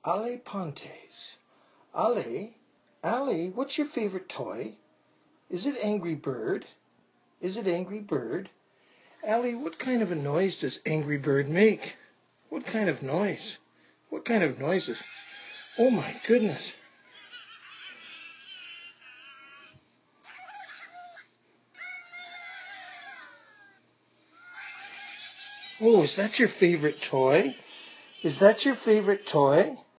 Ale Pontes. Ale, what's your favorite toy? Is it Angry Bird? Is it Angry Bird? Ale, what kind of a noise does Angry Bird make? What kind of noise? What kind of noises? Oh my goodness. Oh, is that your favorite toy? Is that your favorite toy?